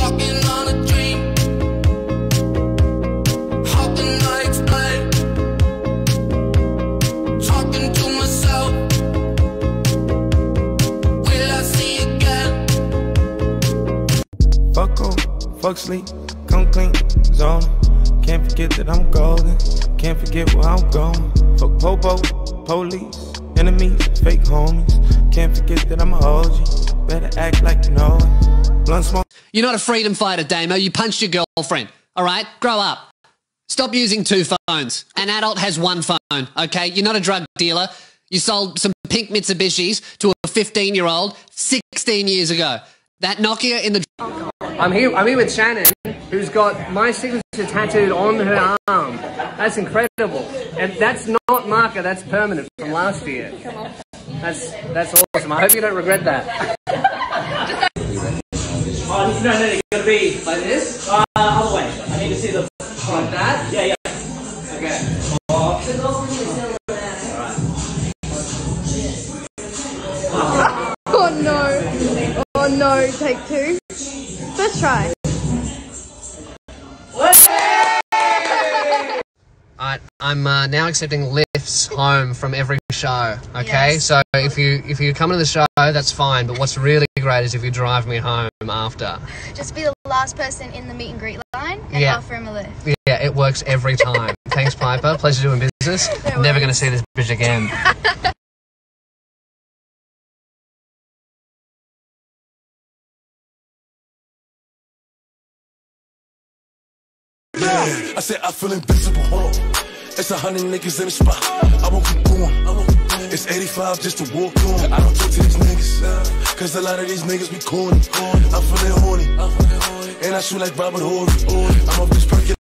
Walking on a dream. How can I explain? Talking to myself. Will I see again? Fuck on, fuck sleep, come clean, zone. Can't forget that I'm golden, can't forget where I'm going. Fuck popo, police, enemies, fake homies. Can't forget that I'm a OG, better act like you know it. Blunt smoke. You're not a freedom fighter, Damo. You punched your girlfriend. All right? Grow up. Stop using 2 phones. An adult has 1 phone, okay? You're not a drug dealer. You sold some pink Mitsubishis to a 15-year-old 16 years ago. That Nokia in the... I'm here with Shannon, who's got my signature tattooed on her arm. That's incredible. And that's not marker, that's permanent from last year. That's awesome. I hope you don't regret that. Oh, no, you gotta be like this? Other way. I need to see the... Like that? Yeah. Okay. Oh no. Oh no, take 2. First try. I'm now accepting lifts home from every show, okay? Yes. So if you come to the show, that's fine, but what's really great is if you drive me home after. Just be the last person in the meet and greet line and offer him a lift. Yeah, it works every time. Thanks, Piper. Pleasure doing business. Never going to see this bitch again. Yeah, I said I feel invincible. It's 100 niggas in the spot. I won't keep going. It's 85 just to walk on. I don't talk to these niggas, cause a lot of these niggas be corny. I'm feeling horny, and I shoot like Robert Horry. I'm off this perky.